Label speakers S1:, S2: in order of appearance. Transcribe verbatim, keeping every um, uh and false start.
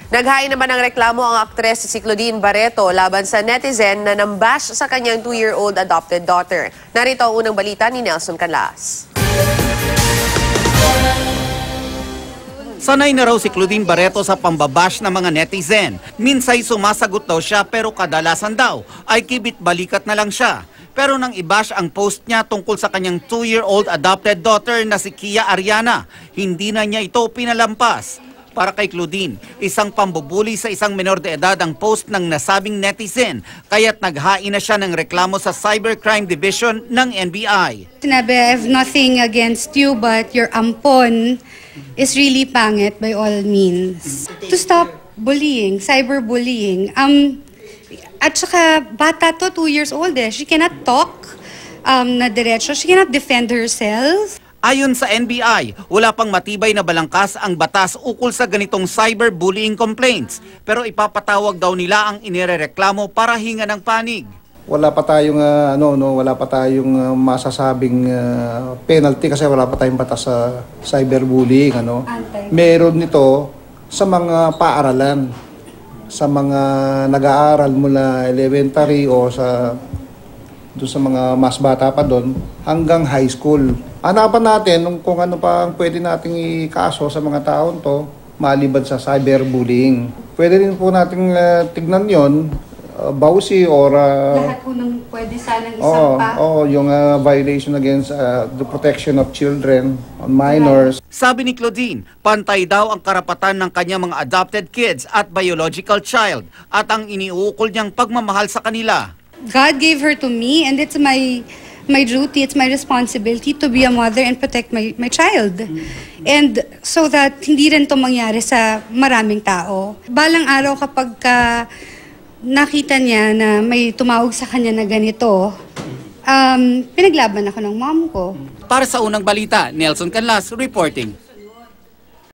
S1: Naghain naman ng reklamo ang aktres si Claudine Barreto laban sa netizen na nambash sa kanyang two-year-old adopted daughter. Narito ang unang balita ni Nelson Canlas.
S2: Sanay na raw si Claudine Barreto sa pambabash ng mga netizen. Minsay sumasagot daw siya pero kadalasan daw ay kibit balikat na lang siya. Pero nang i-bash ang post niya tungkol sa kanyang two-year-old adopted daughter na si Kia Ariana, hindi na niya ito pinalampas. Para kay Claudine, isang pambubuli sa isang menor de edad ang post ng nasabing netizen, kaya't naghain na siya ng reklamo sa Cybercrime Division ng N B I.
S3: Sinabi, I have nothing against you but your ampon is really pangit by all means. To stop bullying, cyberbullying. Um, at saka bata to, two years old eh. She cannot talk um, na diretso. She cannot defend herself.
S2: Ayon sa N B I, wala pang matibay na balangkas ang batas ukol sa ganitong cyberbullying complaints. Pero ipapatawag daw nila ang inirereklamo para hinga ng panig.
S4: Wala pa tayong uh, ano no, wala pa tayong uh, masasabing uh, penalty kasi wala pa tayong batas sa cyberbullying ano. Meron nito sa mga paaralan, sa mga nag-aaral mula elementary o sa doon sa mga mas bata pa doon hanggang high school. Hanapan natin kung ano pa ang pwede nating ikaso sa mga taon to maliban sa cyberbullying. Pwede rin po nating uh, tignan yon, uh, bawsi or... Uh,
S3: Lahat po nang pwede sanang isang
S4: oh,
S3: pa.
S4: Oo, oh, yung uh, violation against uh, the protection of children, on minors.
S2: Sabi ni Claudine, pantay daw ang karapatan ng kanyang mga adopted kids at biological child at ang iniukol niyang pagmamahal sa kanila.
S3: God gave her to me and it's my my duty, it's my responsibility to be a mother and protect my my child. And so that hindi rin to mangyari sa maraming tao. Balang araw kapag ka nakita niya na may tumawag sa kanya na ganito, um, pinaglaban ako ng mom ko.
S2: Para sa unang balita, Nelson Canlas reporting.